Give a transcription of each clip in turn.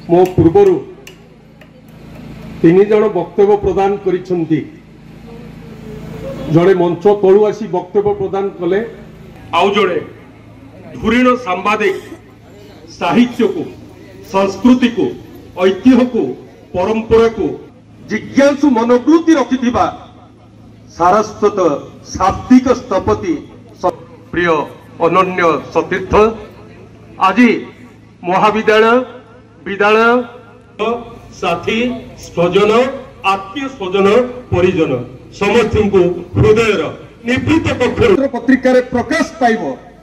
मो पूर्वर 3 जन वक्तव्य प्रदान करिसेंती। जड़े मंच तलु आसी वक्तव्य प्रदान कले, आउ जड़े धुरीण सांबादिक साहित्य को, संस्कृति को, ऐतिह्य को, परंपरा को जिज्ञासु मनोवृत्ति रखिथिबा सारस्वत शाब्दिक स्थपति प्रिय अनन्य सतीर्थ आज महाविद्यालय विद्यालय साथी स्वजन आत्मीय स्वजन परिजन समस्त को हृदय निवृत्त कक्ष पत्रिका प्रकाश पाइब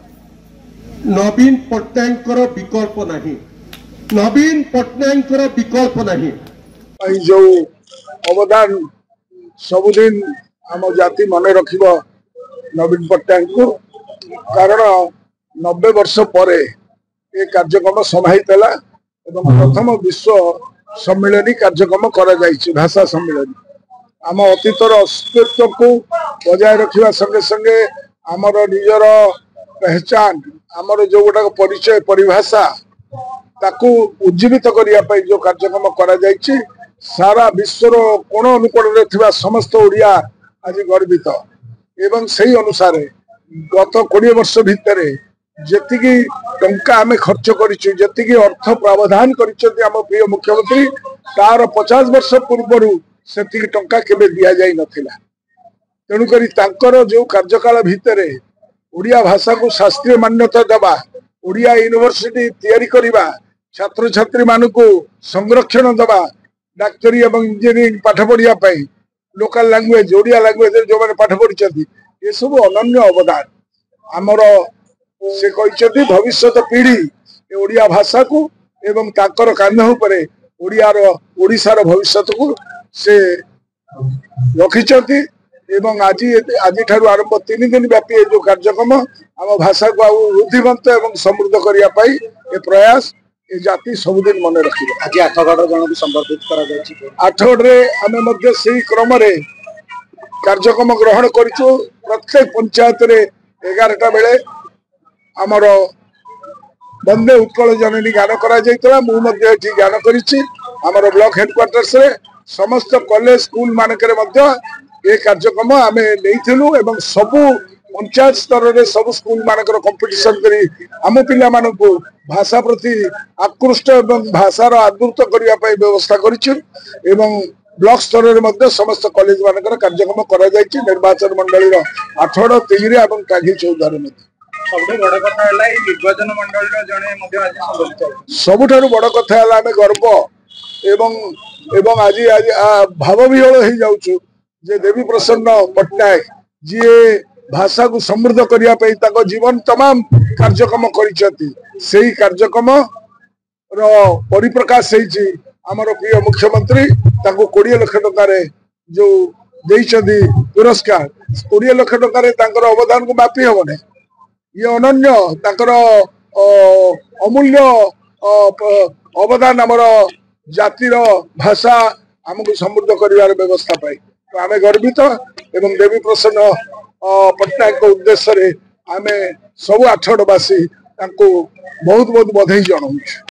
नवीन पट्टनायक विकल्प नहीं, नवीन पट्टनायक विकल्प नहीं। जो अवदान सबुदिन आम जाति मन रख नवीन पट्टनायक को, कारण 90 वर्ष पर ये कार्यक्रम संभाईला एवं प्रथम विश्व सम्मिलनी कार्यक्रम करा जायछि भाषा सम्मिलनी। आम अतीतर अस्तित्व को बजाय रखा संगे संगे आमर निजर पहचान आमर जो गोटा परिचय परिभाषा ताकू उज्जीवित करने जो कार्यक्रम करा जायछि सारा विश्वर कोण अनुकोण रे समस्त ओडिया आज गर्वित एवं सही अनुसार गत 20 वर्ष भितर जेतिकी टंका आमे खर्च करिछु, जेतिकी अर्थ प्रावधान करिसथि आम प्रिय मुख्यमंत्री तार 50 वर्ष पूर्व सेतिकी टंका केबे दिया जाय नथिला। तेणु करी तांकर जो कार्यकाल भितर ओडिया भाषा को शास्त्रीय मान्यता देवा, ओडिया यूनिवर्सिटी तैयारी करिबा, छात्र छात्री मानकु संरक्षण देवा, डाक्टरी एवं इंजीनियरिंग पाठ पढ़िया पाई लोकल लैंग्वेज ओडिया लैंग्वेज जो मैंने पाठ पढ़ी ये सब अनन्य अवदान आमर से कहते भविष्य पीढ़ी ओडिया भाषा को एवं ताकर कान्ध उपरे ओडिशार भविष्य को से रखिछथि एवं आज ठारू आरंभ 3 दिन व्यापी जो कार्यक्रम आम भाषा को वृद्धिमंत एवं समृद्ध करने ये प्रयास ये जाति सबुदिन मन रखिए। आज आठगढ़ जन को संबर्धित आठगढ़ आम से क्रम कार्यक्रम ग्रहण करूँ। प्रत्येक पंचायत रे 11टा बेले आमर वंदे उत्कल जननी गान करा जायतला मु गान करिछि। आमर ब्लॉक हेडक्वार्टर्स रे समस्त कॉलेज स्कूल मानक ये कार्यक्रम आम नहीं एवं सबू पंचायत स्तर रे सब स्कूल मानकर कंपटीशन करी आम पिला मानकु भाषा प्रति आकृष्ट एवं भाषार आदृत करने व्यवस्था करिछु एवं ब्लॉक स्तर रे समस्त कॉलेज मानकर कार्यक्रम करा जायछि। निर्वाचन मंडली 8 3 एवं टाघी 14 में निर्वाचन मंडल सबुठारु बड़ कथा है आम गर्व एवं एवं आज भाव विहल हो जाउछु जे देवी प्रसन्न पट्टनायक जी भाषा को समृद्ध करने जीवन तमाम कार्यक्रम कर कार्यक्रम परिप्रकाश होती आमर प्रिय मुख्यमंत्री 20 लाख टंकार जो देइछथि पुरस्कार 20 लाख टंकार अवदान को मापी हेबने ये अनन्य तांकर अमूल्य अवदान आमर जातिर भाषा आमको समृद्ध कर व्यवस्था पाई तो आम गर्वित एवं देवी प्रसन्न पट्टनायक उद्देश्य आम सब 8गढ़वासी बहुत बहुत बधाई जनाऊँ।